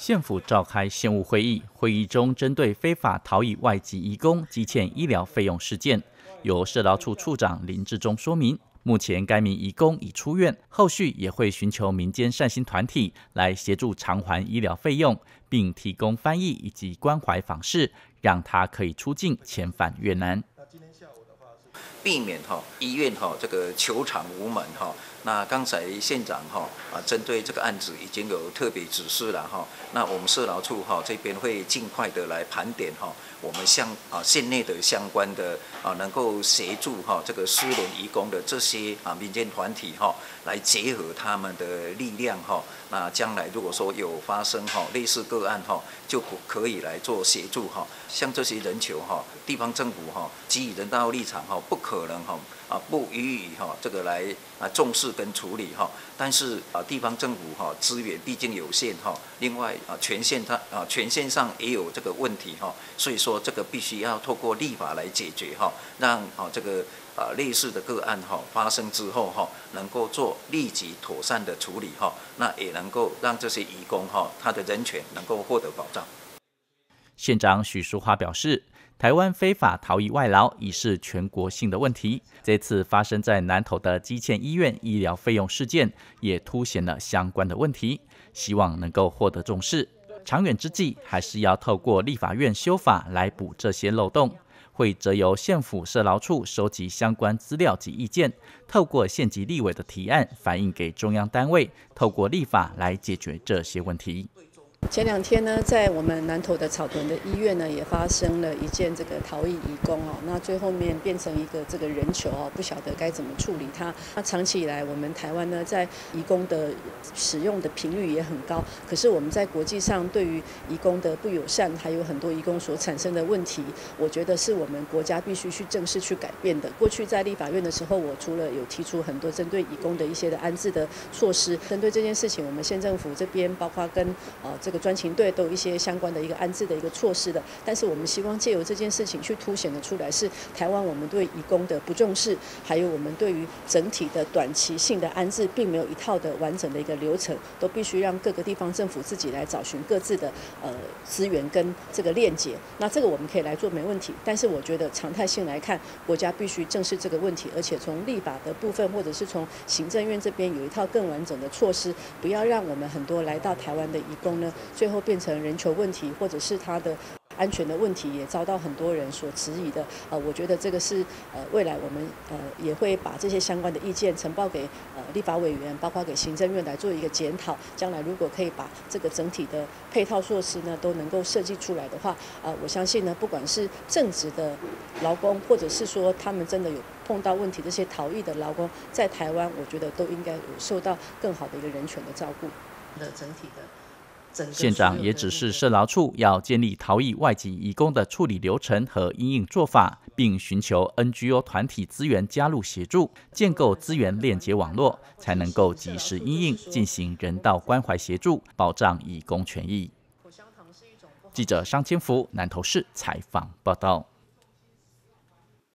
县府召开县务会议，会议中针对非法逃逸外籍移工积欠医疗费用事件，由社劳处处长林志忠说明，目前该名移工已出院，后续也会寻求民间善心团体来协助偿还医疗费用，并提供翻译以及关怀访视，让他可以出境遣返越南。 避免医院这个求偿无门那刚才县长针对这个案子已经有特别指示了那我们社劳处这边会尽快的来盘点我们县内的相关的能够协助这个失联移工的这些民间团体来结合他们的力量那将来如果说有发生类似个案就可以来做协助像这些人球地方政府基于人道立场不可能不予以这个来重视跟处理但是地方政府资源毕竟有限另外权限上也有这个问题所以说这个必须要透过立法来解决让这个类似的个案发生之后能够做立即妥善的处理那也能够让这些移工他的人权能够获得保障。 县长许淑华表示，台湾非法逃逸外劳已是全国性的问题，这次发生在南投的积欠医院医疗费用事件，也凸显了相关的问题，希望能够获得重视。长远之计，还是要透过立法院修法来补这些漏洞。会则由县府社劳处收集相关资料及意见，透过县级立委的提案反映给中央单位，透过立法来解决这些问题。 前2天呢，在我们南投的草屯的医院呢，也发生了一件这个逃逸移工那最后面变成一个这个人球不晓得该怎么处理它。那长期以来，我们台湾呢，在移工的使用的频率也很高，可是我们在国际上对于移工的不友善，还有很多移工所产生的问题，我觉得是我们国家必须去正式去改变的。过去在立法院的时候，我除了有提出很多针对移工的一些的安置的措施，针对这件事情，我们县政府这边包括跟这个专勤队都有一些相关的一个安置的一个措施的，但是我们希望借由这件事情去凸显的出来，是台湾我们对移工的不重视，还有我们对于整体的短期性的安置，并没有一套的完整的一个流程，都必须让各个地方政府自己来找寻各自的资源跟这个链接。那这个我们可以来做没问题，但是我觉得常态性来看，国家必须正视这个问题，而且从立法的部分，或者是从行政院这边有一套更完整的措施，不要让我们很多来到台湾的移工呢，最后变成人球问题，或者是他的安全的问题，也遭到很多人所质疑的。我觉得这个是未来我们也会把这些相关的意见呈报给立法委员，包括给行政院来做一个检讨。将来如果可以把这个整体的配套措施呢都能够设计出来的话，我相信呢，不管是正职的劳工，或者是说他们真的有碰到问题这些逃逸的劳工，在台湾我觉得都应该有受到更好的一个人权的照顾的整体的。 县长也指示社劳处要建立逃逸外籍移工的处理流程和因应做法，并寻求 NGO 团体资源加入协助，建构资源链接网络，才能够及时因应进行人道关怀协助，保障移工权益。记者商千福南投市采访报道。